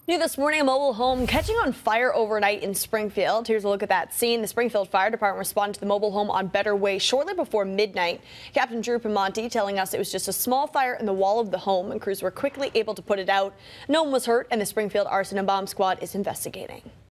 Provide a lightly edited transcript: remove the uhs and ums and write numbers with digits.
New this morning, a mobile home catching on fire overnight in Springfield. Here's a look at that scene. The Springfield Fire Department responded to the mobile home on Better Way shortly before midnight. Captain Drew Piemonte telling us it was just a small fire in the wall of the home, and crews were quickly able to put it out. No one was hurt, and the Springfield Arson and Bomb Squad is investigating.